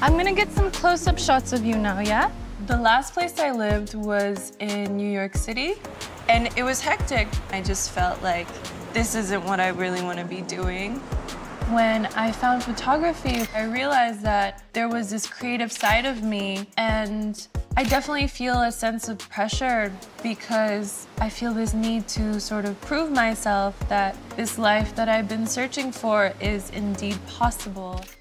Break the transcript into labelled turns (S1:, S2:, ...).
S1: I'm gonna get some close-up shots of you now, yeah?
S2: The last place I lived was in New York City, and it was hectic. I just felt like this isn't what I really want to be doing. When I found photography, I realized that there was this creative side of me, and I definitely feel a sense of pressure because I feel this need to sort of prove myself that this life that I've been searching for is indeed possible.